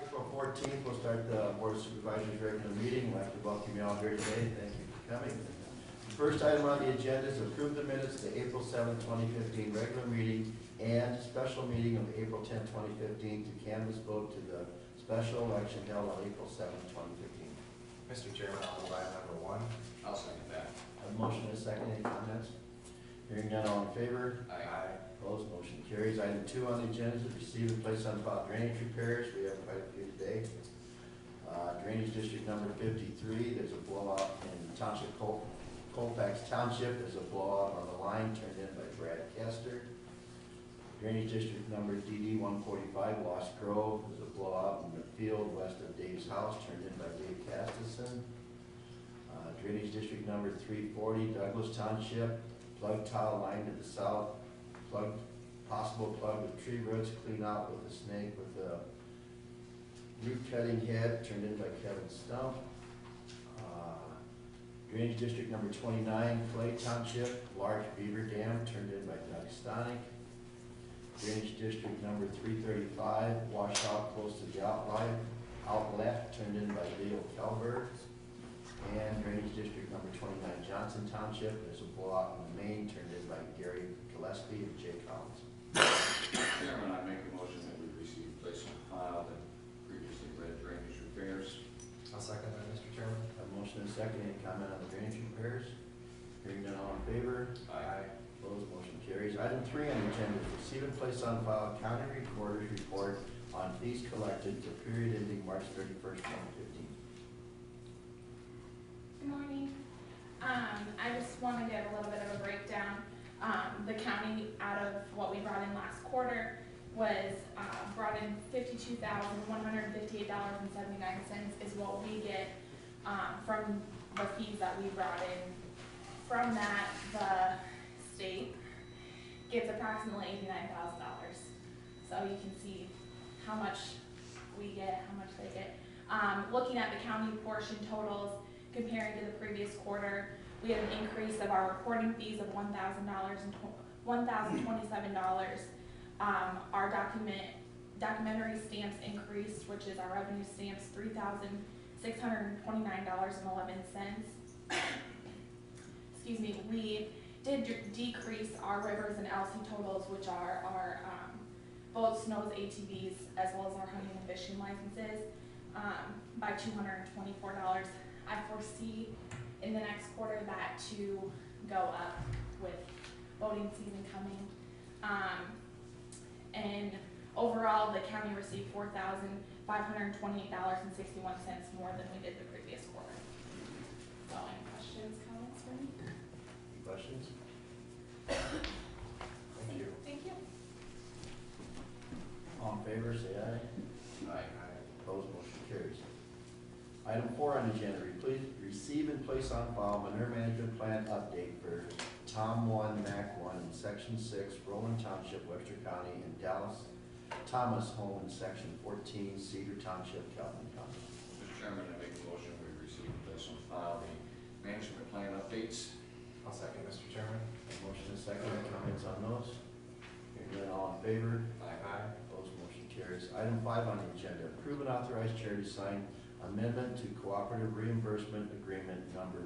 April 14th, we'll start the Board of Supervisors regular meeting. I'd like to welcome you all here today. Thank you for coming. The first item on the agenda is approve the minutes of the April 7th, 2015 regular meeting and special meeting of April 10th, 2015 to canvass vote to the special election held on April 7th, 2015. Mr. Chairman, I'll move item number 1. I'll second that. A motion and a second. Any comments? Hearing none, all in favor? Aye. Opposed, motion carries. Item 2 on the agenda is receive and place on file drainage repairs. We have quite a few today. Drainage District number 53, there's a blowout in Township Colfax Township. There's a blowout on the line turned in by Brad Kester. Drainage District number DD 145, Lost Grove. There's a blowout in the field west of Dave's house turned in by Dave Castleson. Drainage District number 340, Douglas Township, plug tile line to the south, possible plug with tree roots, clean out with a snake with a root cutting head turned in by Kevin Stump. Drainage District number 29, Clay Township, large beaver dam turned in by Doug Stonick. Drainage District number 335, washout close to the outlet turned in by Leo Kelberg. And Drainage District number 29, Johnson Township, there's a blowout in the main turned in by Gary Gillespie and Jay Collins. Chairman, I make a motion that we receive, place on file the previously read drainage repairs. I'll second that, Mr. Chairman. A motion and a second. Any comment on the drainage repairs? Hearing none, all in favor? Aye. Opposed, motion carries. Item 3 on the agenda is receive and place on file county recorder's report on fees collected for period ending March 31st, 2015. Good morning. I just want to give a little bit of a breakdown. The county, out of what we brought in last quarter, was brought in $52,158.79 is what we get from the fees that we brought in. From that, the state gives approximately $89,000. So you can see how much we get, how much they get. Looking at the county portion totals, comparing to the previous quarter, we had an increase of our recording fees of $1,027. Our documentary stamps increased, which is our revenue stamps, $3,629.11. Excuse me, we did decrease our rivers and LC totals, which are our boats, snows, ATVs, as well as our hunting and fishing licenses, by $224. I foresee in the next quarter that to go up with boating season coming. And overall, the county received $4,528.61 more than we did the previous quarter. So any questions, comments for me? Any questions? Thank you. Thank you. All in favor, say aye. Aye. Opposed, motion carries. Item 4 on the agenda, please receive and place on file manure management plan update for Tom 1, Mac 1 in Section 6, Roland Township, Webster County, and Dallas Thomas Home in Section 14, Cedar Township, Calhoun County. Mr. Chairman, I make a motion we receive and place on file the management plan updates. I'll second, Mr. Chairman. A motion and a second. Any comments on those? Hearing none, all in favor? Aye. Opposed, motion carries. Item 5 on the agenda, approve and authorize chair to sign amendment to cooperative reimbursement agreement number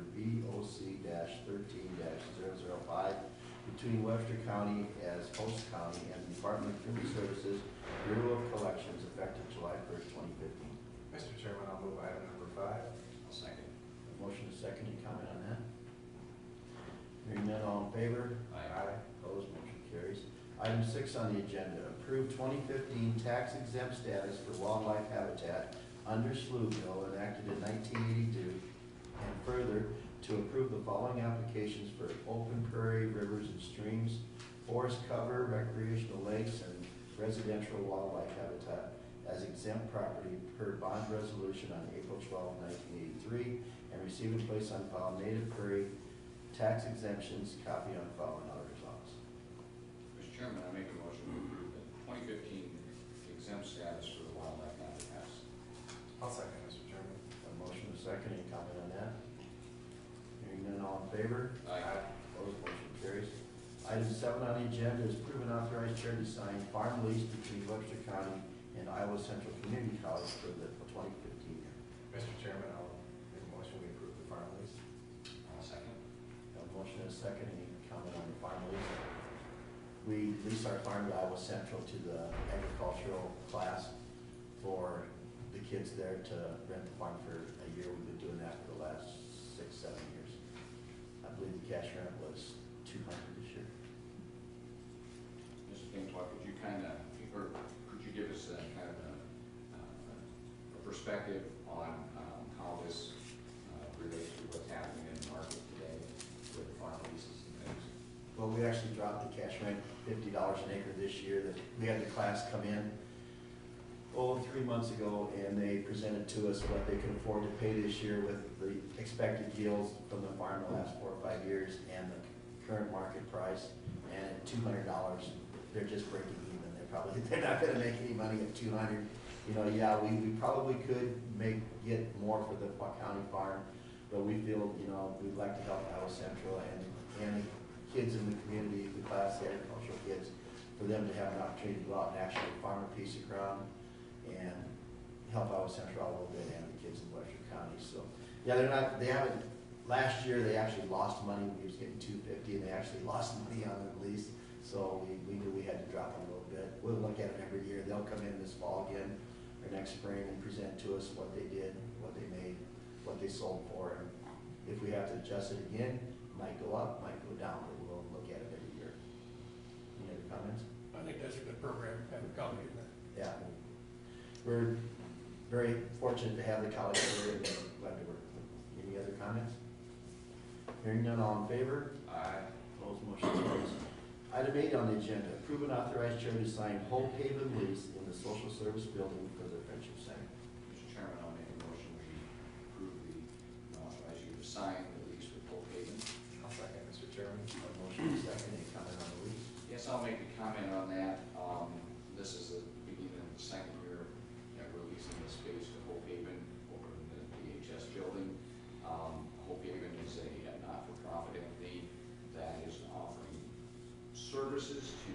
BOC-13-005 between Webster County as host county and the Department of Human Services Bureau of Collections effective July 1st, 2015. Mr. Chairman, I'll move item number 5. I'll second. A motion is second. Any comment on that? Hearing none, all in favor? Aye. Opposed, motion carries. Item 6 on the agenda, approve 2015 tax exempt status for wildlife habitat under SLU bill enacted in 1982, and further to approve the following applications for open prairie, rivers and streams, forest cover, recreational lakes, and residential wildlife habitat as exempt property per bond resolution on April 12, 1983, and receive and place on file native prairie tax exemptions, copy on file in auditor's office. Mr. Chairman, I make a motion to approve the 2015 exempt status for the wildlife habitats. I'll second, Mr. Chairman. A motion is second. Any comment on that? Hearing none, all in favor? Aye. Opposed, motion carries. Item 7 on the agenda is approve and authorize chair to sign farm lease between Webster County and and Iowa Central Community College for the 2015 year. Mr. Chairman, I'll make a motion we approve the farm lease. I'll second. A motion and a second, any comment on the farm lease? We lease our farm to Iowa Central to the agricultural class for the kids there to rent the farm for a year. We've been doing that for the last 6-7 years. I believe the cash rent was $200 this year. Mr. Pinkwa, could you or could you give us a kind of a perspective on how this relates to what's happening in the market today with farm leases and things? Well, we actually dropped the cash rent $50 an acre this year. That we had the class come in 3 months ago, and they presented to us what they could afford to pay this year with the expected yields from the farm the last 4 or 5 years and the current market price. And at $200, they're just breaking even. They're not going to make any money at 200. You know, yeah, we probably could get more for the county farm, but we feel, you know, we'd like to help Iowa Central and the kids in the community, the class, the agricultural kids, for them to have an opportunity to go out and actually farm a piece of ground and help Iowa Central out a little bit and the kids in Western County. So, yeah, they haven't, last year they actually lost money. We was getting $250 and they actually lost money on the lease. So we knew we had to drop it a little bit. We'll look at it every year. They'll come in this fall again or next spring and present to us what they did, what they made, what they sold for. And if we have to adjust it again, it might go up, might go down, but we'll look at it every year. Any other comments? I think that's a good program, have a college in there. Yeah. We're very fortunate to have the college here and glad to work with them. Any other comments? Hearing none, all in favor? Aye. Opposed, motion carries. Item 8 on the agenda, approve and authorize chair to sign Hope Haven lease in the social service building for the Friendship Center. Mr. Chairman, I'll make a motion we approve authorize you to sign the lease with Hope Haven. I'll second, Mr. Chairman. A motion is second, any comment on the lease? Yes, I'll make a comment on that. This is the beginning of the second year that we're leasing the space to Hope Haven over in the DHS building. Hope Haven is a not-for-profit entity that is offering services to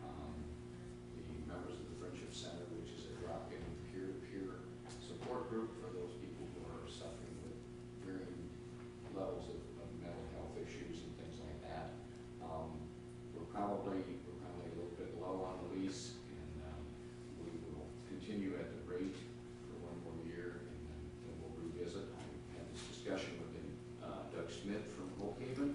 the members of the Friendship Center, which is a drop-in peer-to-peer support group for those people who are suffering with varying levels of mental health issues and things like that. We're probably a little bit low on the lease, and we will continue at the rate for 1 more year, and then we'll revisit. I had this discussion with Doug Smith from Hope Haven.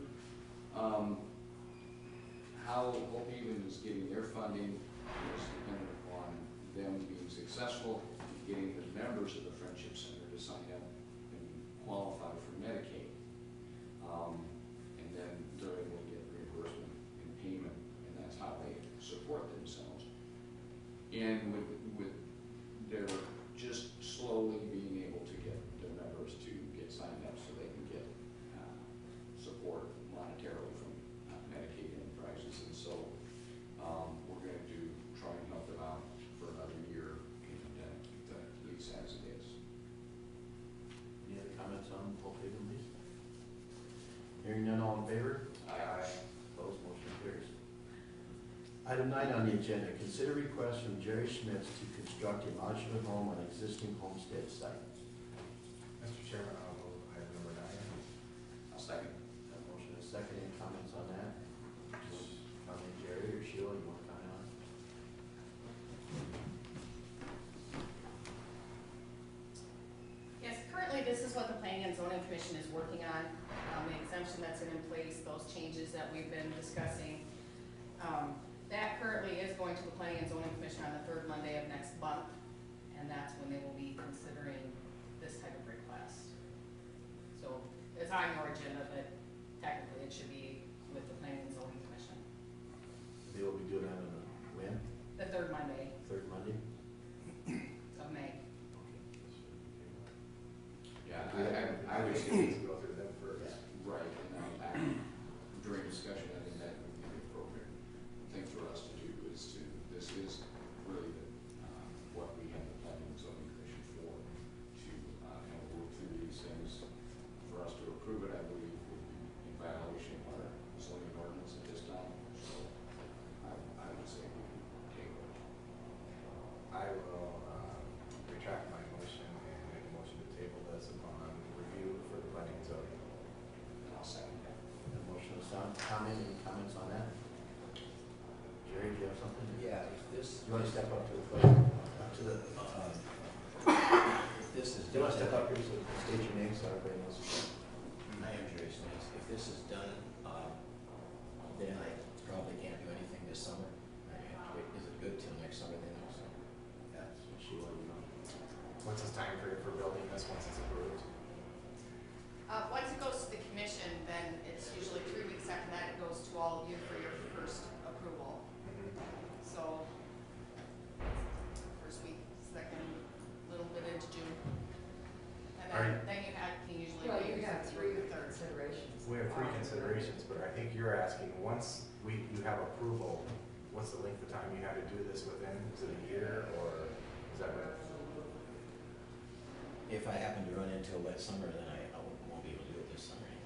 How Hope Haven is getting their funding is dependent upon them being successful in getting the members of the Friendship Center to sign up and qualify for Medicaid. And then they will get reimbursement and payment, and that's how they support themselves. And with they're just slowly being able to get the members to get signed up so they can get support monetarily from Medicaid enterprises. And so we're going to try and help them out for another year and keep the lease as it is. Any other comments on Hope Haven lease? Hearing none, all in favor? Aye. Opposed, motion carries. Item 9 on the agenda, consider request from Jerry Schmitz to construct a modular home on existing homestead site. Mr. Chairman, I'll move item number 9. I'll second. A motion is second, any comments on that? Comment, Jerry or Sheila, you want to comment on it? Yes, currently this is what the Planning and Zoning Commission is working on. The exemption that's in place, those changes that we've been discussing. That currently is going to the Planning and Zoning Commission on the 3rd Monday of next month, and that's when they will be considering this type of request. So it's on your agenda, but technically it should be with the Planning and Zoning Commission. They will be doing that on the when? The 3rd Monday 3rd Monday? of May. Yeah, I I would was need to go through them first. right, and during discussion, I think that would be the appropriate thing for us to do is this is really what we have the Planning and Zoning Commission for, to kind of work through these things. For us to approve it, I believe, would be in violation of our zoning ordinance at this time, so I would say we can table it. I You wanna step up to the plate? To the, this is Do you wanna step done, up here so state your name so everybody knows? I am Jerry Smith. If this is done, then I probably can't do anything this summer. I have to wait. Is it good till next summer then also? That's what she wanted to know. What's his time frame for building this once it's approved? Once it goes to the commission, then it's usually 3 weeks after that, it goes to all of you for your first approval. So, first week, second, little bit into June. And Right. then you can usually Well, wait you have for three the third. considerations. We have three considerations, but I think you're asking, once you have approval, what's the length of time you have to do this within? Is it a year, or is that what? If I happen to run into a wet summer, then I won't be able to do it this summer.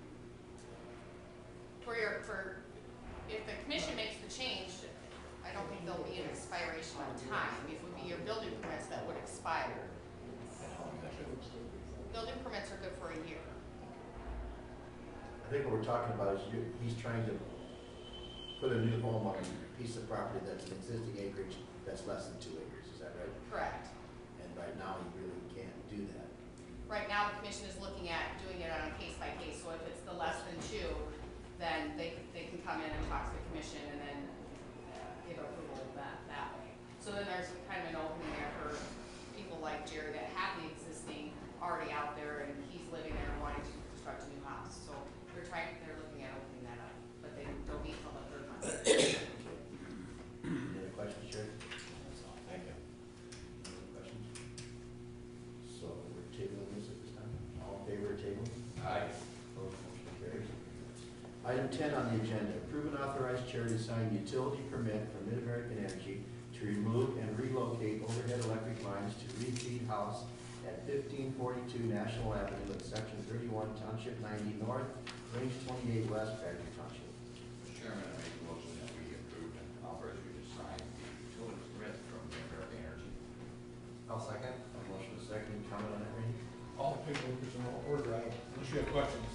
If the commission makes the change, I don't think there'll be an expiration on time. It would be your building permits that would expire. And how long that goes. Building permits are good for a year. I think what we're talking about is he's trying to put a new home on a piece of property that's an existing acreage that's less than 2 acres, is that right? Correct. And right now, he really can't do that. Right now, the commission is looking at doing it on a case by case, so if it's the less than 2, then they can come in and talk to the commission and then give approval that way. So then there's kind of an opening there for people like Jerry that have the existing already out there and he's living there and wanting to construct a new house. So they're looking at opening that up, but they don't meet till the 3rd month. Any other questions, Sherry? That's all. Thank you. Any other questions? So we're tabling this at this time. All in favor of table? Aye. Opposed, motion carries. Item 10 on the agenda, approve and authorize chair to sign utility permit for Mid-American Energy to remove and relocate overhead electric lines to refeed house at 1542 National Avenue in section 31, township 90 north, range 28 west, Badger Township. Mr. Chairman, I make a motion that we approve and authorize you to sign the utility permit from American Energy. I'll second. A motion is second, comment on that, Randy? All the paperwork is in order, unless you have questions.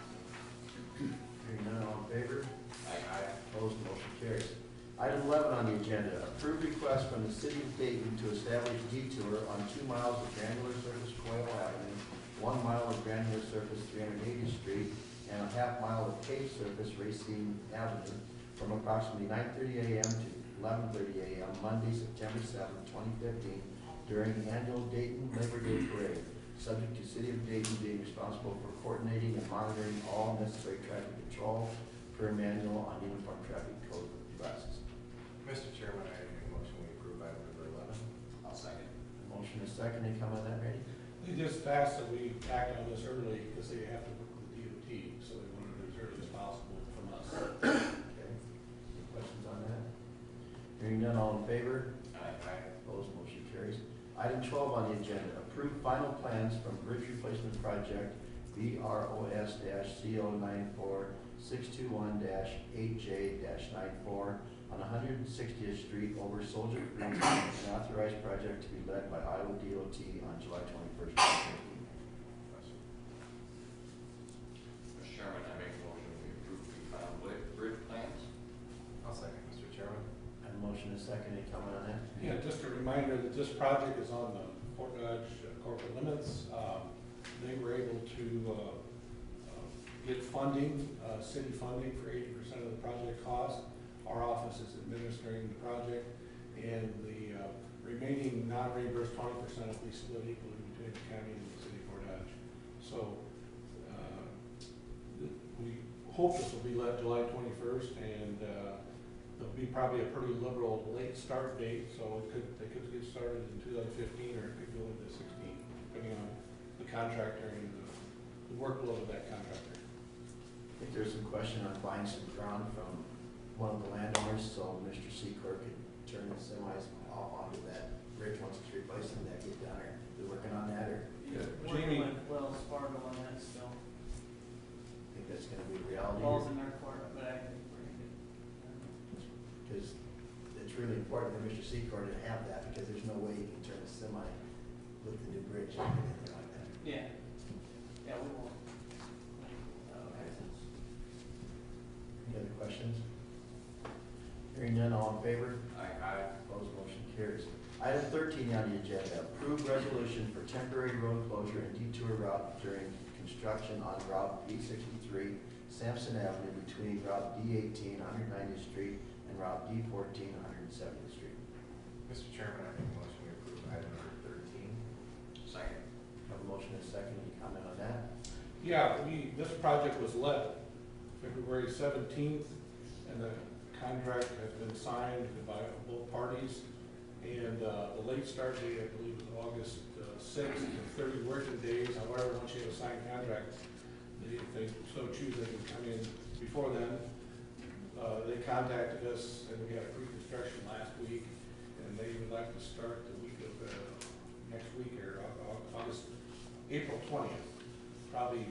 Hearing none, all in favor? Aye. Opposed, motion carries. Item 11 on the agenda, approve request from the city of Dayton to establish detour on 2 miles of granular surface Coyle Avenue, 1 mile of granular surface 380th Street, and a half mile of paved surface Racine Avenue from approximately 9:30 a.m. to 11:30 a.m. Monday, September 7, 2015, during the annual Dayton Labor Day Parade, subject to city of Dayton being responsible for coordinating and monitoring all necessary traffic control per manual on uniform traffic code devices. Mr. Chairman, I make a motion we approve item number 11. I'll second. Motion is second, any comment on that, Randy? They just asked that we act on this early because they have to work with the DOT, so they wanted it as early as possible from us. Okay. Any questions on that? Hearing none, all in favor? Aye. Opposed, motion carries. Item 12 on the agenda, approve final plans from Bridge Replacement Project BROS-CO94621-8J-94 on 160th Street over Soldier Creek, an authorized project to be led by Iowa DOT on July 21st, 2015. Mr. Chairman, I make a motion we approve the final bridge plans. I'll second, Mr. Chairman. I have a motion and a second, any comment on that? Yeah, just a reminder that this project is on the Fort Dodge corporate limits. They were able to get funding, city funding for 80% of the project cost. Our office is administering the project, and the remaining non-reimbursed 20% will be split equally between the county and the city of Fort Dodge. So we hope this will be let July 21st, and there'll be probably a pretty liberal late start date, so they could get started in 2015 or it could go into 16, depending on the contractor and the workload of that contractor. I think there's some question on buying some ground from one of the landowners, so Mr. Secor could turn the semis off onto that bridge once it's replaced and that get down there. We working on that, or Jamie, Working with Wells Fargo on that still. think that's gonna be a reality? Ball's in their court, but I think we're gonna get. Because it's really important for Mr. Secor to have that, because there's no way you can turn a semi with the new bridge or anything like that. Yeah. Yeah, we will. Any other questions? Hearing none, all in favor? Aye. Opposed, motion Item 13 on the agenda, approved resolution for temporary road closure and detour route during construction on Route 863 Sampson Avenue between Route D18, 190th Street, and Route D14, 170th Street. Mr. Chairman, I make a motion we approve item number 13. Second. Have a motion and a second. Any comment on that? Yeah, this project was let February 17th, and the contract has been signed by both parties. And the late start date, I believe, is August 6th, and 30 working days. However, once you have a signed contract, if they so choose, they can come in before then. They contacted us, and we had a pre-construction last week, and they would like to start the week of next week, or April 20th. Probably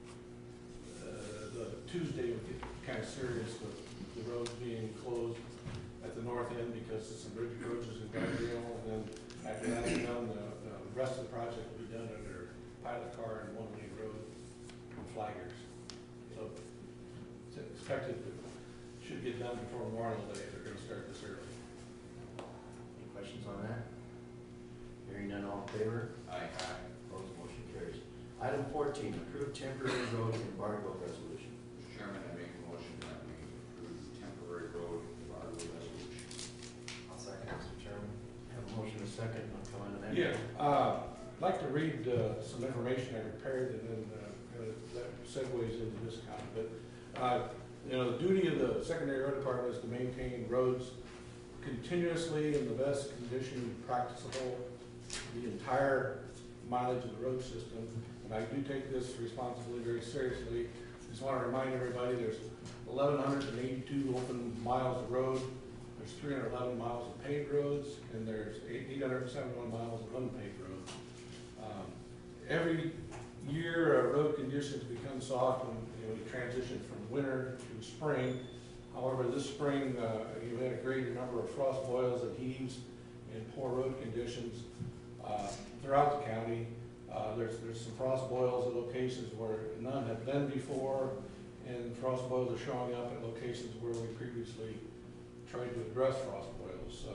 the Tuesday would get kind of serious with the roads being closed at the north end because of some bridge approaches and guardrail, and then after that's done, the rest of the project will be done under pilot car and one-lane road and flaggers. So it's expected to, should get done before Memorial Day. They're going to start this early. Any questions on that? Hearing none, all in favor? Aye. Opposed, motion carries. Item 14, approved temporary road embargo resolution. Mr. Chairman, I make a motion that we approve temporary road embargo resolution. I'll second, Mr. Chairman. Have a motion and a second. No comment on that? Yeah, I'd like to read some information I prepared, and then that segues into this comment. But you know, the duty of the secondary road department is to maintain roads continuously in the best condition practicable the entire mileage of the road system. And I do take this responsibility very seriously. Just want to remind everybody there's 1,182 open miles of road. There's 311 miles of paved roads, and there's 871 miles of unpaved roads. Every year, road conditions become soft when we transition from winter to spring. However, this spring, you had a greater number of frost boils and heaves and poor road conditions throughout the county. There's some frost boils at locations where none have been before, and frost boils are showing up at locations where we previously tried to address frost boils.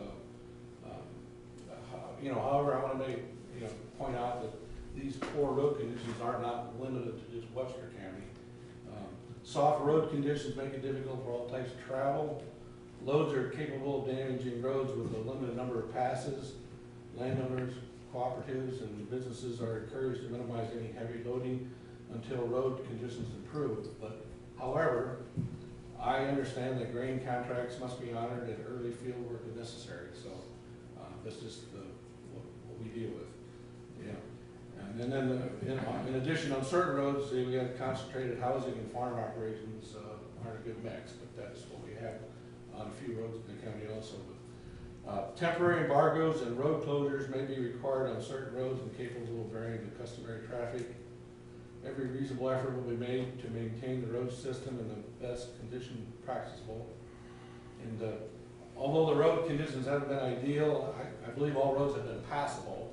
However, I want to point out that these poor road conditions are not limited to just Webster County. Soft road conditions make it difficult for all types of travel. Loads are capable of damaging roads with a limited number of passes. Landowners, cooperatives, and businesses are encouraged to minimize any heavy loading until road conditions improve. But however, I understand that grain contracts must be honored and early field work is necessary. So that's just what we deal with. And then in addition, on certain roads, we have concentrated housing and farm operations aren't a good mix, but that's what we have on a few roads in the county also. Temporary embargoes and road closures may be required on certain roads and capable of varying the customary traffic. Every reasonable effort will be made to maintain the road system in the best condition practicable. And although the road conditions haven't been ideal, I believe all roads have been passable.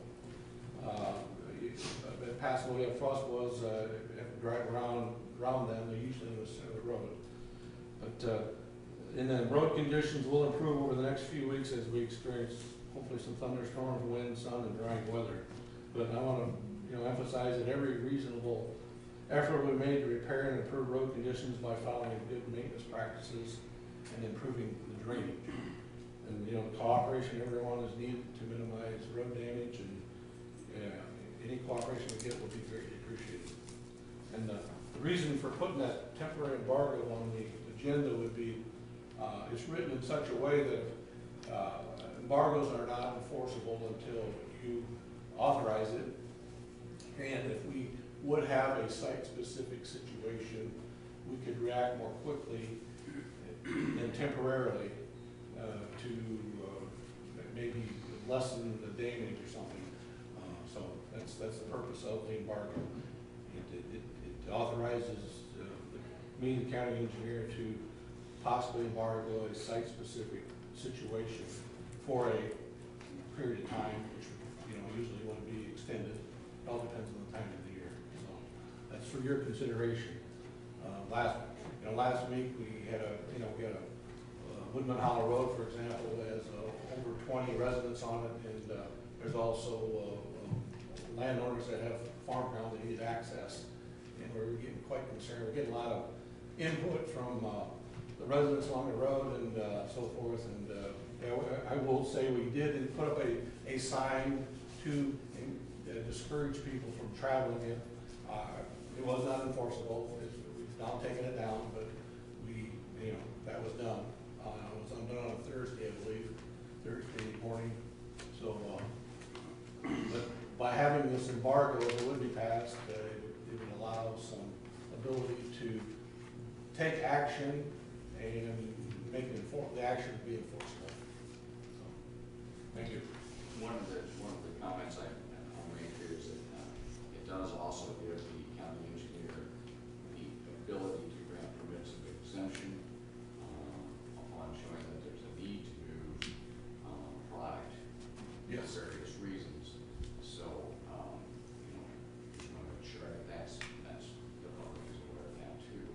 We have frost boils, have to drive around them, they're usually in the center of the road. But and then road conditions will improve over the next few weeks as we experience hopefully some thunderstorms, wind, sun, and drying weather. But I want to emphasize that every reasonable effort will be made to repair and improve road conditions by following good maintenance practices and improving the drainage. And cooperation of everyone is needed to minimize road damage, and any cooperation we get will be greatly appreciated. And the reason for putting that temporary embargo on the agenda would be it's written in such a way that embargoes are not enforceable until you authorize it. And if we would have a site-specific situation, we could react more quickly and temporarily to maybe lessen the damage or something. So that's the purpose of the embargo. It authorizes me, the county engineer, to possibly embargo a site-specific situation for a period of time, which usually want to be extended. It all depends on the time of the year. So that's for your consideration. Last week we had a Woodman Hollow Road, for example, as a over 20 residents on it, and there's also landowners that have farm ground that need access. And we're getting quite concerned. We're getting a lot of input from the residents along the road and so forth. And yeah, I will say we did put up a sign to discourage people from traveling it. It was not enforceable. We've now taken it down, but that was done. It was done on a Thursday, I believe, Thursday morning. So, but by having this embargo, if it would be passed, it would allow some ability to take action and make the action be enforceable. So, thank you. One of the comments I'll make here is that it does also give the county engineer the ability to grant permits of exemption upon showing that there's a need to move product Yes. for various reasons. So, just want to make sure that's the public is aware of that too.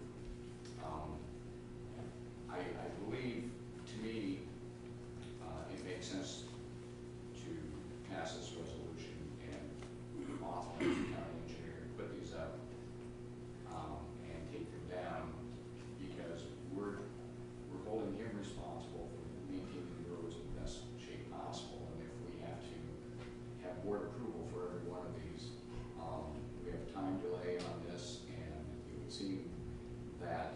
I believe, to me, it makes sense to pass this resolution and authorize the county engineer to put these up and take them down, because we're holding him responsible for maintaining the roads in the best shape possible. And if we have to have board approval for every one of these, we have time delay on this, and it would seem that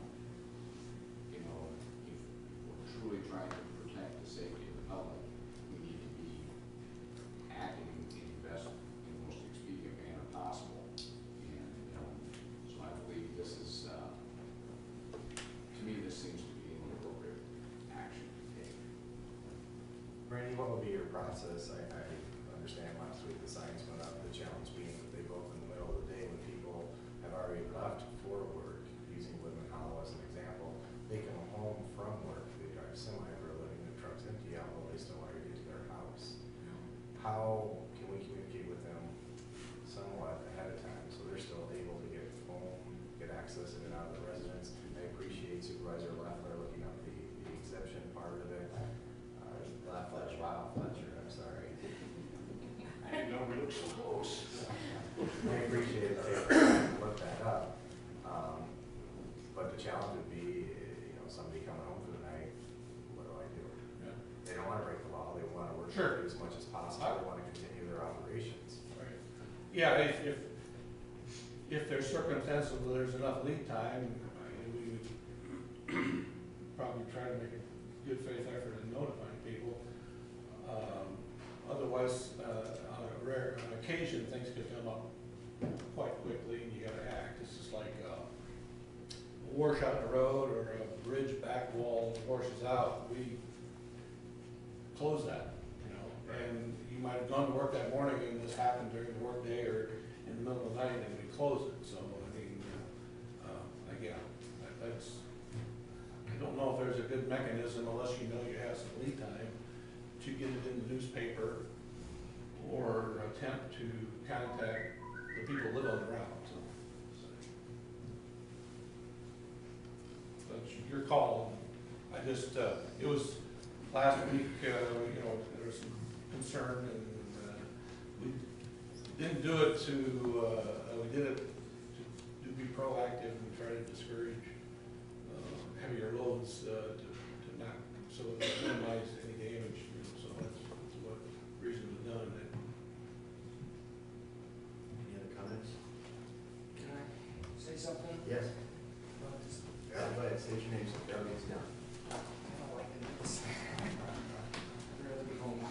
if we're truly trying to protect the safety of the public, we need to be acting in the best and most expedient manner possible. And so I believe this is, to me, this seems to be an appropriate action to take. Randy, what would be your process? I understand last week the signs went up, the challenge being that they go up in the middle of the day when people have already left for work, using Woodman Hollow as an example. They come home from work, they drive semi for a living, their truck's empty out, while they still want to get to their house. How can we communicate with them somewhat ahead of time so they're still able to get home, get access in and out of the residence? I appreciate Supervisor Leffler looking up the exception part of it. Fletcher, I'm sorry. I didn't know we looked so close. I appreciate it, they look that up. But the challenge would be, somebody coming home for the night, what do I do? Yeah. They don't want to break the law, they want to work Sure. as much as possible, they want to continue their operations. Right. Yeah, if there's circumstances where there's enough lead time, we would probably try to make a good faith effort in notifying people. Otherwise, on occasion, things could come up quite quickly and you gotta act. It's just like a washout in the road or a bridge back wall washes out, we close that, and you might have gone to work that morning and this happened during the workday or in the middle of the night and we close it. So, again, I don't know if there's a good mechanism unless you have some lead time to get it in the newspaper or attempt to contact the people who live on the route. So that's your call. I just, it was last week, there was some concern and we didn't do it we did it to be proactive and try to discourage heavier loads to not, so that we minimize any damage. So that's what reason was done. Any other comments? Can I say something? Yes. Well, just- Yeah, go ahead, state your name so Carol gets down. I don't like the notes. I'd rather be home.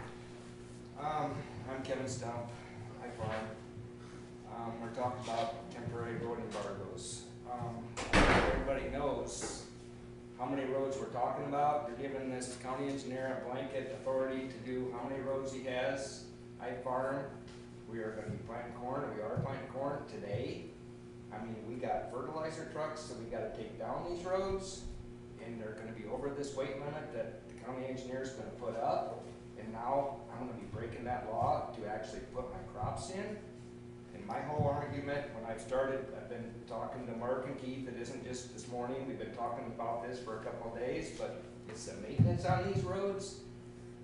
I'm Kevin Stump, I farm. We're talking about temporary road embargoes. Everybody knows how many roads we're talking about. They're giving this county engineer a blanket authority to do how many roads he has. I farm. We are gonna be planting corn, and we are planting corn today. I mean, we got fertilizer trucks, so we gotta take down these roads, and they're gonna be over this weight limit that the county engineer's gonna put up. And now I'm gonna be breaking that law to actually put my crops in. And my whole argument, when I've started, I've been talking to Mark and Keith, it isn't just this morning, we've been talking about this for a couple of days, but it's the maintenance on these roads.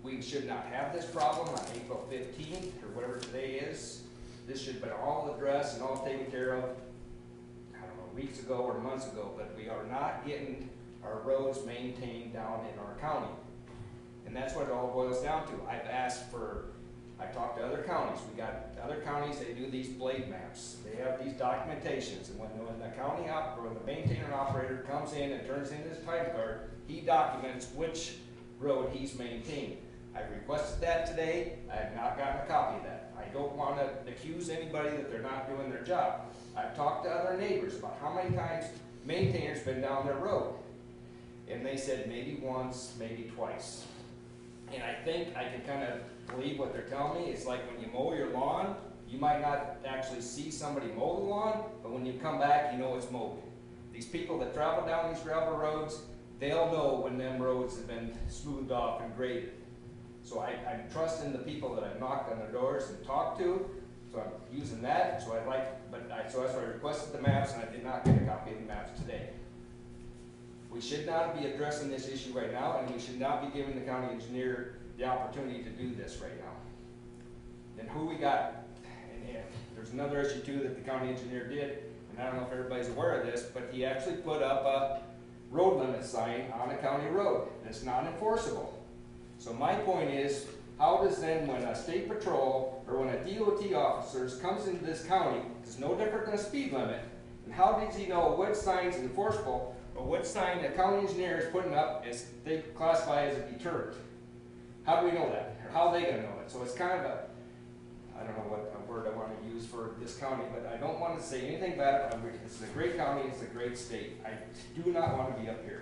we should not have this problem on April 15th, or whatever today is. This should have been all addressed and all taken care of, I don't know, weeks ago or months ago, but we are not getting our roads maintained down in our county. And that's what it all boils down to. I talked to other counties, we got other counties, they do these blade maps. They have these documentations, and when the maintainer and operator comes in and turns in his time card, he documents which road he's maintained. I've requested that today, I have not gotten a copy of that. I don't want to accuse anybody that they're not doing their job. I've talked to other neighbors about how many times maintainers been down their road. And they said maybe once, maybe twice. And I think I can kind of believe what they're telling me. It's like when you mow your lawn, you might not actually see somebody mow the lawn, but when you come back, you know it's mowed. These people that travel down these gravel roads, they'll know when them roads have been smoothed off and graded. So I'm trusting the people that I've knocked on their doors and talked to, so I'm using that. So that's why I requested the maps, and I did not get a copy of the maps today. We should not be addressing this issue right now, and we should not be giving the county engineer the opportunity to do this right now. Then who we got, and there's another issue too that the county engineer did, and I don't know if everybody's aware of this, but he actually put up a road limit sign on a county road, and it's not enforceable. So my point is, how does then when a state patrol or when a DOT officer comes into this county, it's no different than a speed limit, and how does he know which sign's enforceable or which sign the county engineer is putting up is they classify as a deterrent? How do we know that? Or how are they going to know it? So it's kind of I don't know what word I want to use for this county, but I don't want to say anything bad about it. It's a great county, it's a great state. I do not want to be up here.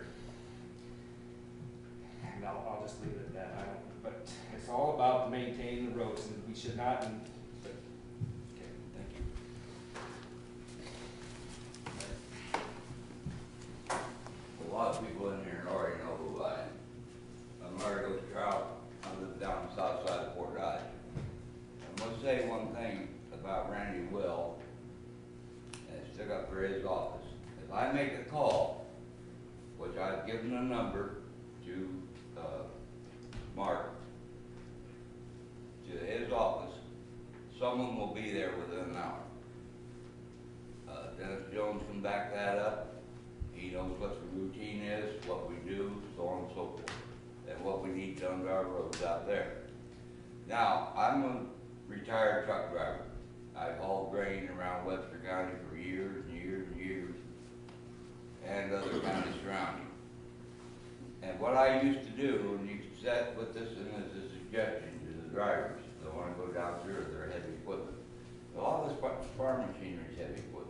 And I'll just leave it at that. But it's all about maintaining the roads, and we should not. Okay, thank you. A lot of people in here already know who I am. I'm Mario Trout. I live down the south side of Fort Dodge. I'm going to say one thing about Randy Will, and stick up for his office. If I make a call, which I've given a number to Mark, to his office, someone will be there within an hour. Dennis Jones can back that up. He knows what the routine is, what we do, so on and so forth, and what we need done to our roads out there. Now, I'm a retired truck driver. I've hauled grain around Webster County for years and years and years, and other counties surrounding. And what I used to do, and you can put this in as a suggestion to the drivers that want to go down through their heavy equipment. A lot of this farm machinery is heavy equipment.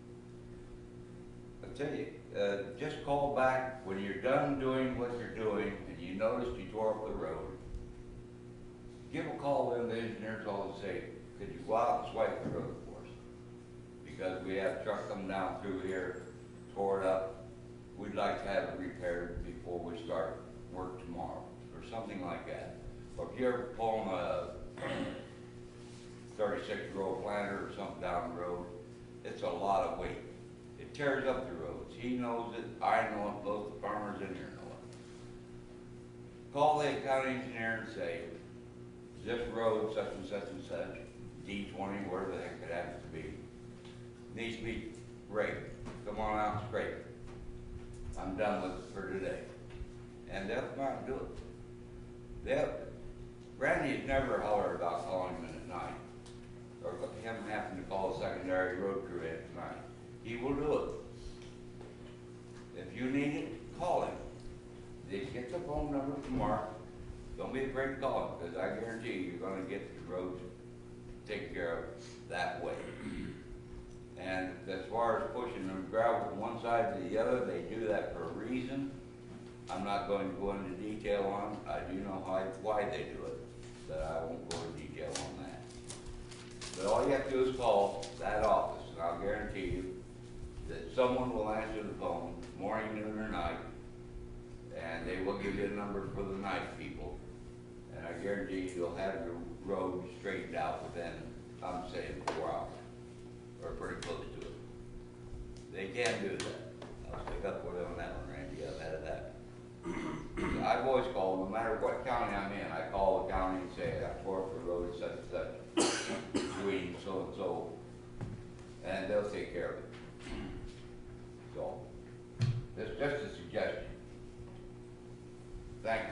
I tell you, just call back when you're done doing what you're doing and you notice you tore up the road. Give a call to the engineers all and say, could you go out and swipe the road for us? Because we have a truck coming down through here, tore it up. We'd like to have it repaired before we start work tomorrow, or something like that. Or if you're pulling a 36-year-old planter or something down the road, it's a lot of weight. It tears up the roads. He knows it, I know it, both the farmers in here know it. Call the county engineer and say, this road, such and such and such, D20, wherever the heck it happens to be, needs to be raked. Come on out and scrape it. I'm done with it for today. And they'll come out and do it. Randy has never hollered about calling him in at night, or him having to call a secondary road crew in at night. He will do it. If you need it, call him. Just get the phone number from Mark. Don't be afraid to call him, because I guarantee you, you're going to get the roads taken care of that way. And as far as pushing the gravel from one side to the other, they do that for a reason. I'm not going to go into detail on it. I do know why they do it, but I won't go into detail on that. But all you have to do is call that office, and I'll guarantee you that someone will answer the phone, morning, noon, or night, and they will give you a number for the night people. And I guarantee you'll have your road straightened out within, I'm saying, 4 hours, or pretty close to it. They can do that. I'll stick up with them on that one, Randy. I've had that. I've always called, no matter what county I'm in, I call such and such, doing so and so, and they'll take care of it. So, that's just a suggestion. Thank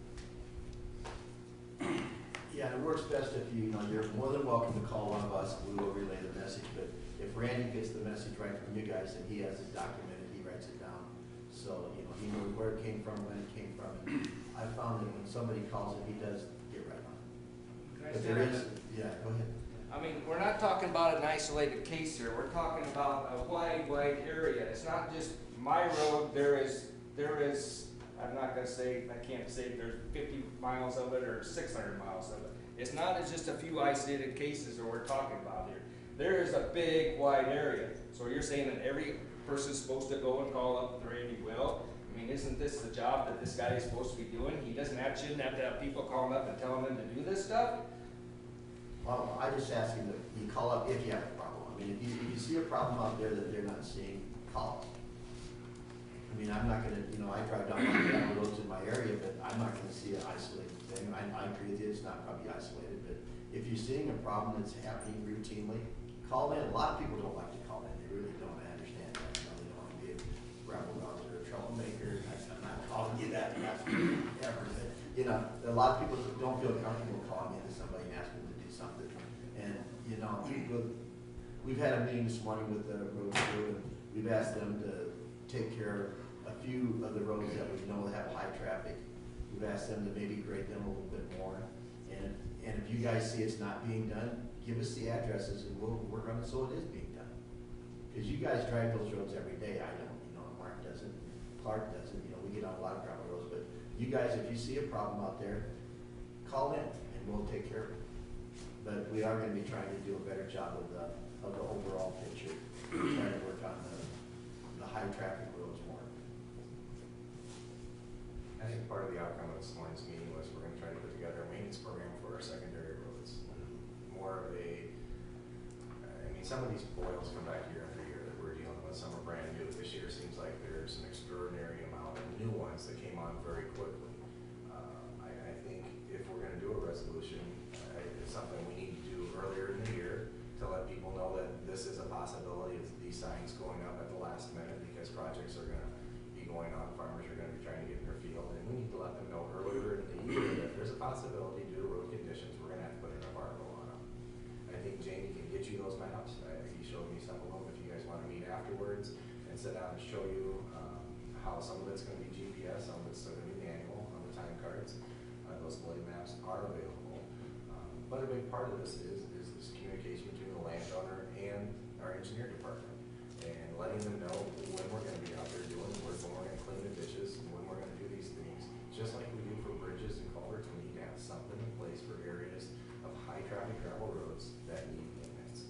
you. Yeah, and it works best if you, you're more than welcome to call one of us, we will relay the message, but if Randy gets the message right from you guys, then he has it documented, he writes it down. So, he knows where it came from, when it came from, and I found that when somebody calls it, he does get right on it. Can I But say there that? is, yeah, go ahead. I mean, we're not talking about an isolated case here, we're talking about a wide area. It's not just my road, there is, I'm not gonna say, I can't say there's 50 miles of it or 600 miles of it. It's not as just a few isolated cases that we're talking about here. There is a big, wide area. So you're saying that every person's supposed to go and call up Randy Will? I mean, isn't this the job that this guy is supposed to be doing? He shouldn't have to have people calling up and telling him to do this stuff? Well, I just ask him that you call up if you have a problem. I mean, if you see a problem out there that they're not seeing, call us. I mean, I'm not gonna, I drive down the roads in my area, but I'm not gonna see an isolated thing. I agree with you, it's not probably isolated, but if you're seeing a problem that's happening routinely, call in. A lot of people don't like to call in, they really don't, I understand that. They don't want to be a rebel rouser or a troublemaker. I'm not calling you that, ever, but, a lot of people don't feel comfortable calling in to somebody and asking them to do something. And, we've had a meeting this morning with the road crew, and we've asked them to take care of a few of the roads that we know have high traffic. We've asked them to maybe grade them a little bit more. And if you guys see it's not being done, give us the addresses and we'll work on it so it is being done. Because you guys drive those roads every day. I don't, Mark doesn't, Clark doesn't, we get on a lot of gravel roads. But you guys, if you see a problem out there, call in and we'll take care of it. But we are gonna be trying to do a better job of the overall picture. Trying to work on the high traffic roads more. I think part of the outcome of this morning's meeting was we're gonna try to put together a maintenance program for our secondary roads. More of some of these boils come back year after year that we're dealing with. Some are brand new. This year seems like there's an extraordinary amount of new ones that came on very quickly. I think if we're gonna do a resolution, it's something we need to do earlier in the year to let people know that this is a possibility of these signs going up at the last minute because projects are gonna be going on, farmers are gonna be trying to get in their field, and we need to let them know earlier in the year that there's a possibility due to road conditions, we're gonna have to put an embargo on them. I think Jamie can get you those maps. He showed me some of them. If you guys wanna meet afterwards and sit down and show you, how some of it's gonna be GPS, some of it's still gonna be manual on the time cards. Those blade maps are available. But a big part of this is this communication between the landowner and our engineer department, and letting them know when we're gonna be out there doing work, when we're gonna clean the ditches, and when we're gonna do these things. Just like we do for bridges and culverts, we need to have something in place for areas of high traffic gravel roads that need maintenance.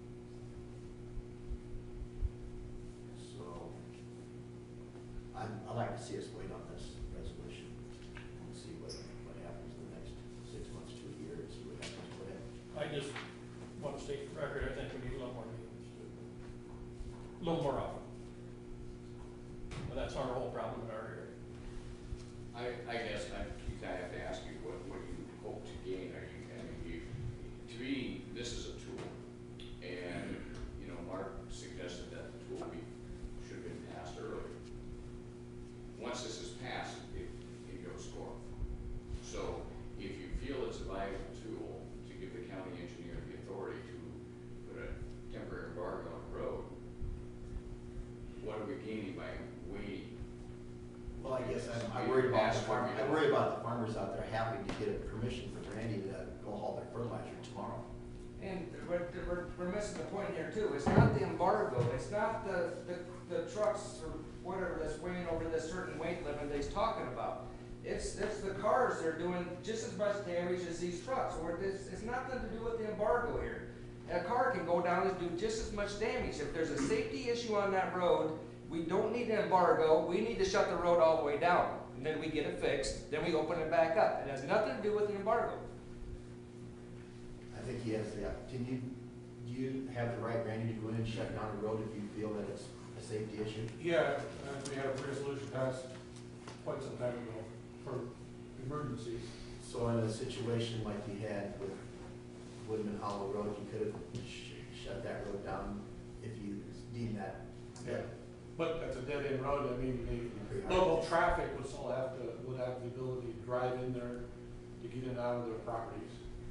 So, I'd like to see us wait on this resolution and see what happens in the next 6 months to a year, and see what happens with it. I just want to state for the record, I think we need a little more maintenance. A little more often. But that's our whole problem in our area. I guess Keith, I have to ask you, what you hope to gain? To me, this is a tool, and, Mark suggested that the tool should have been passed earlier. Once this is passed, it goes forward. So, if you feel it's a viable tool to give the county engineer the authority to put a temporary embargo on the road, what are we gaining by waiting? Well, I guess I'm worried about the farmers out there having to get a permission from Randy to go haul their fertilizer tomorrow. And we're missing the point here too. It's not the embargo, it's not the trucks or whatever that's weighing over this certain weight limit that he's talking about. It's the cars that are doing just as much damage as these trucks, or it's nothing to do with the embargo here. A car can go down and do just as much damage. If there's a safety issue on that road, we don't need an embargo, we need to shut the road all the way down. And then we get it fixed, then we open it back up. It has nothing to do with the embargo. I think he has the, do you have the right, Randy, to go in and shut down the road if you feel that it's a safety issue? Yeah, we had a resolution passed quite some time ago for emergencies. So in a situation like you had with Woodman Hollow Road, you could have shut that road down if you deemed that. Yeah, but that's a dead end road, I mean, Pretty the hard. local traffic would still would have the ability to drive in there to get in and out of their properties.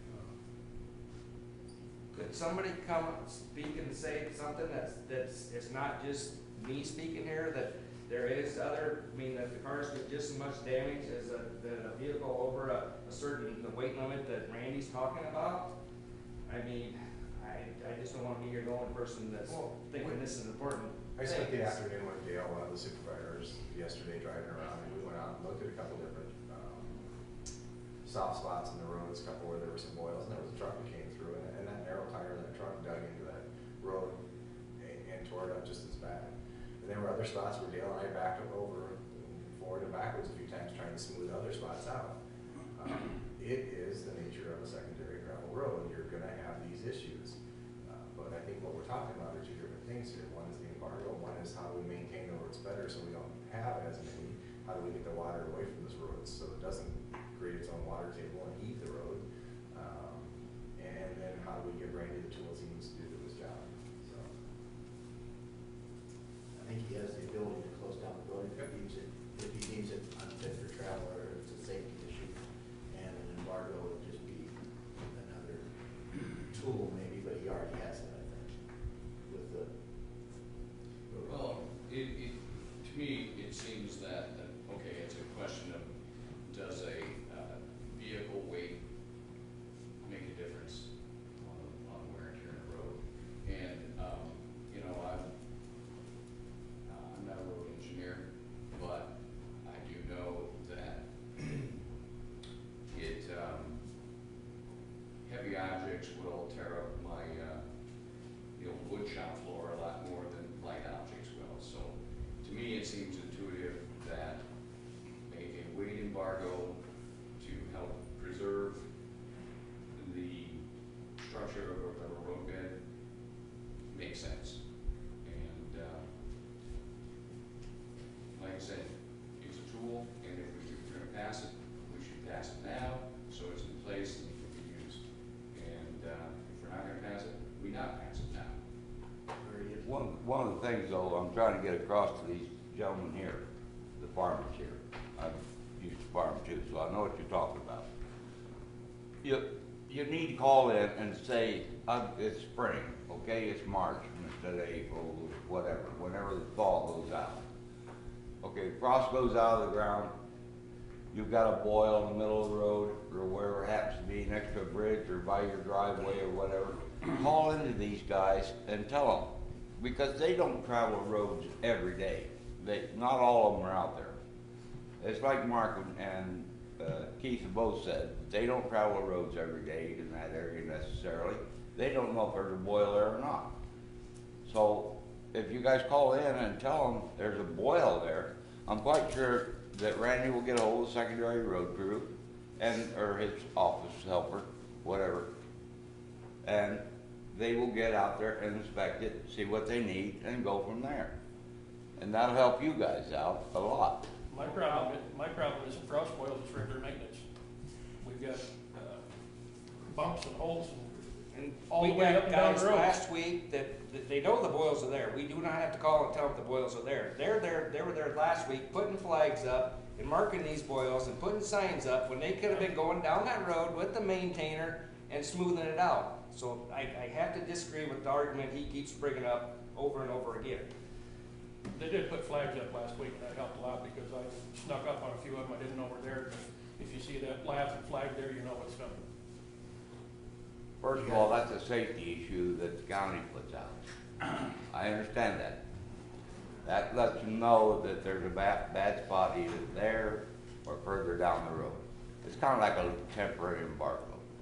Could somebody come speak and say something it's not just me speaking here, that there is other, I mean, that the cars get just as much damage as a vehicle over a certain, the weight limit that Randy's talking about? I mean, I just don't wanna be here the only person that's thinking this is important. I spent the thing. afternoon with Dale, one of the supervisors, yesterday driving around, and we went out and looked at a couple different, soft spots in the roads, a couple where there were some boils, and there was a truck that came through, and that narrow tire of that truck dug into that road and tore it up just as bad. And there were other spots where Dale and I backed up over, forward and backwards a few times, trying to smooth other spots out. It is the nature of a secondary gravel road, you're gonna have these issues. But I think what we're talking about are two different things here. One is the embargo, one is how do we maintain the roads better so we don't have as many. How do we get the water away from those roads so it doesn't create its own water table and heat the road? And then how do we give Randy the tools he needs to do his job? So, I think he has the ability to close down the road if he deems it unfit for travel or if it's a safety issue. And an embargo would just be another tool maybe, but he already has it, I think, with the. Well, to me, it seems that, okay, it's a question of, does a vehicle weight make a difference on wear and tear in the road? And, you know, I'm not a road engineer, but I do know that heavy objects will tear up my, wood shop floor a lot more than light objects will. So to me, it seems intuitive that a weight embargo to help preserve the structure of a roadbed makes sense. And like I said, it's a tool, and if we're going to pass it, we should pass it now, so it's in place and it can be used. And if we're not going to pass it, we not pass it now. One of the things though, I'm trying to get across to these gentlemen here, the farmers here. I've used to farm too, so I know what you're talking about. You need to call in and say, it's spring, okay, it's March instead of April, whatever, whenever the thaw goes out. Okay, frost goes out of the ground, you've got a boil in the middle of the road, or wherever it happens to be, next to a bridge, or by your driveway, or whatever. Call into these guys and tell them, because they don't travel roads every day. Not all of them are out there. It's like Mark and Keith have both said, they don't travel roads every day in that area necessarily. They don't know if there's a boil there or not. So if you guys call in and tell them there's a boil there, I'm quite sure that Randy will get a hold of the secondary road crew or his office helper, whatever, and they will get out there and inspect it, see what they need, and go from there. And that'll help you guys out a lot. My problem isn't frost boils, it's regular maintenance. We've got bumps and holes and all the We way up got and down guys the road. last week that they know the boils are there. We do not have to call and tell them the boils are there. They were there last week putting flags up and marking these boils and putting signs up when they could have been going down that road with the maintainer and smoothing it out. So I have to disagree with the argument he keeps bringing up over and over again. They did put flags up last week, and that helped a lot because I snuck up on a few of them I didn't know were there. If you see that laughing flag there, you know what's coming. First of all, that's a safety issue that the county puts out. I understand that. That lets them know that there's a bad spot either there or further down the road. It's kind of like a temporary embargo.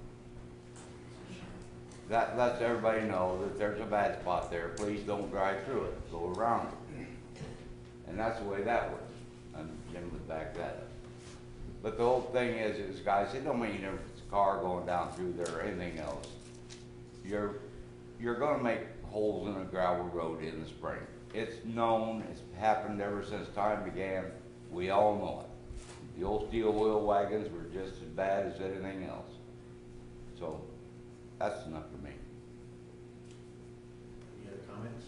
That lets everybody know that there's a bad spot there. Please don't drive through it. Go around it. And that's the way that works. And Jim would back that up. But the whole thing is guys, it don't mean if it's a car going down through there or anything else. You're going to make holes in a gravel road in the spring. It's known. It's happened ever since time began. We all know it. The old steel wheel wagons were just as bad as anything else. So That's enough for me. Any other comments?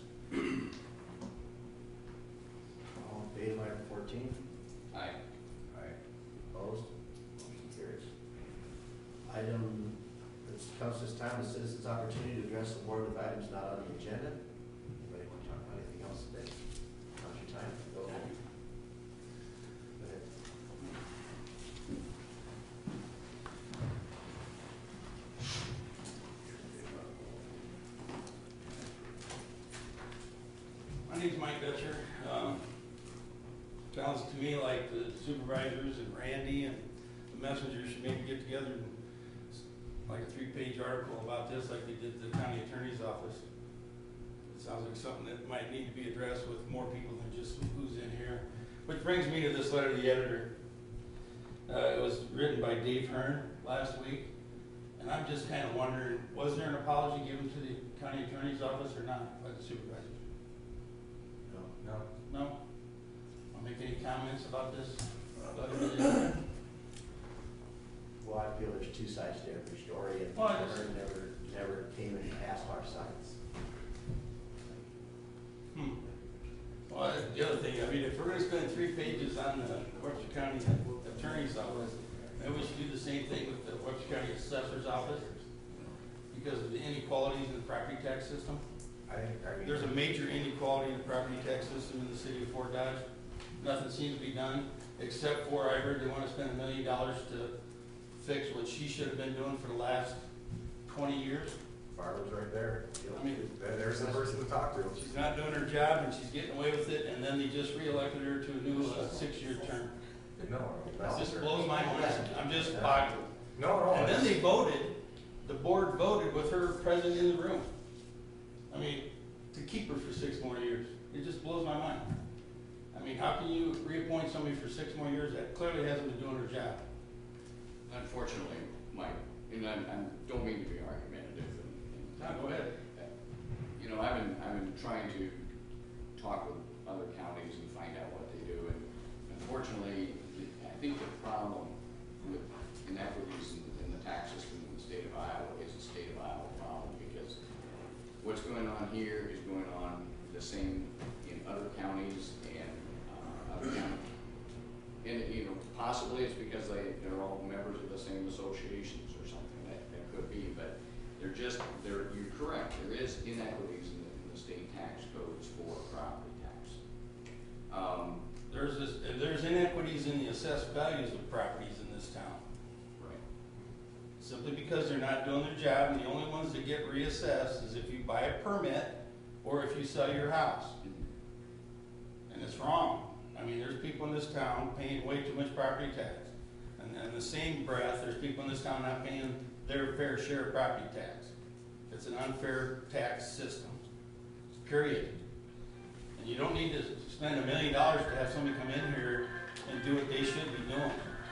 All in favor of item 14? Aye. Aye. Opposed? Motion carries. Item, this comes this time, the citizens' opportunity to address the board with items not on the agenda. Anybody want to talk about anything else today? Now's your time. Go ahead. Go ahead. My name's Mike Dutcher. Sounds to me like the supervisors and Randy and the messengers should maybe get together and like a 3-page article about this like they did the county attorney's office. It sounds like something that might need to be addressed with more people than just who's in here. Which brings me to this letter to the editor. It was written by Dave Hearn last week. And I'm just kind of wondering, was there an apology given to the county attorney's office or not by the supervisors? No. No. No? Want to make any comments about this? Letter to the editor? Well, I feel there's two sides to every story, and Well, I just- Vern never came and asked our sides. Well, the other thing, I mean, if we're gonna spend 3 pages on the Webster County Attorney's Office, maybe we should do the same thing with the Webster County Assessor's Office, because of the inequalities in the property tax system. I mean. There's a major inequality in the property tax system in the city of Fort Dodge. Nothing seems to be done, except for I heard they wanna spend $1 million to fix what she should have been doing for the last 20 years. Barbara's right there. I mean, There's the person to talk to. she's not doing her job and she's getting away with it, and then they just reelected her to a new 6-year term. No. It just blows my mind. I'm just boggled. No. And then they voted, the board voted with her present in the room. I mean, to keep her for 6 more years. It just blows my mind. I mean, how can you reappoint somebody for 6 more years that clearly hasn't been doing her job? Unfortunately, Mike, and I don't mean to be argumentative. No, go ahead. You know, I've been trying to talk with other counties and find out what they do, and unfortunately, I think the problem with inequities in the tax system in the state of Iowa is a state of Iowa problem, because what's going on here is going on the same in other counties and other counties. And, you know, possibly it's because they're all members of the same associations or something, that could be, but you're correct, there is inequities in the state tax codes for property tax. There's inequities in the assessed values of properties in this town. Right. Simply because they're not doing their job, and the only ones that get reassessed is if you buy a permit or if you sell your house. And it's wrong. I mean, there's people in this town paying way too much property tax. And in the same breath, there's people in this town not paying their fair share of property tax. It's an unfair tax system, period. And you don't need to spend $1 million to have somebody come in here and do what they should be doing.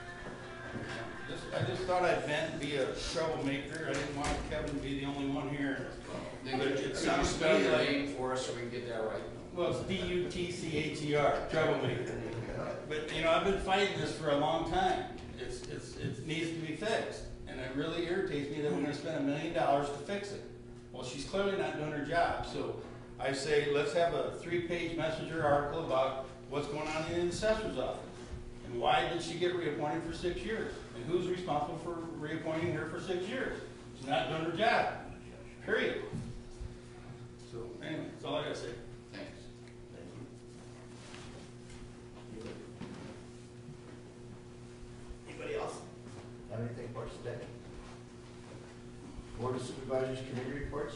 I just thought I'd vent and be a troublemaker. I didn't want Kevin to be the only one here. Then But could it you sounds to spell me your like- name for us so we can get that right? Well, it's D-U-T-C-H-E-R, troublemaker. But, you know, I've been fighting this for a long time. It needs to be fixed. And it really irritates me that we're gonna spend $1 million to fix it. Well, she's clearly not doing her job, so I say, let's have a 3-page messenger article about what's going on in the assessor's office. And why did she get reappointed for 6 years? And who's responsible for reappointing her for 6 years? She's not doing her job, period. So, anyway, that's all I gotta say. Thanks. Thank you. Anybody else have anything for us today? Board of Supervisors Committee reports?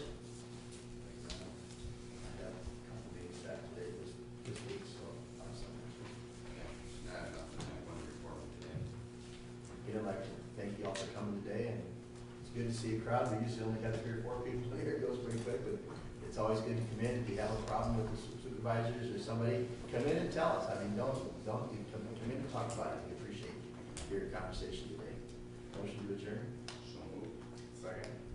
I have a couple meetings back today this week, so awesome. Not enough to have one report today. Again, I'd like to thank you all for coming today, and it's good to see a crowd. We usually only have 3 or 4 people here. It goes pretty quick, but it's always good to come in. If you have a problem with the supervisors or somebody, come in and tell us. I mean, don't, you come in and talk about it. We appreciate your conversation today. Motion to adjourn. So moved. Second.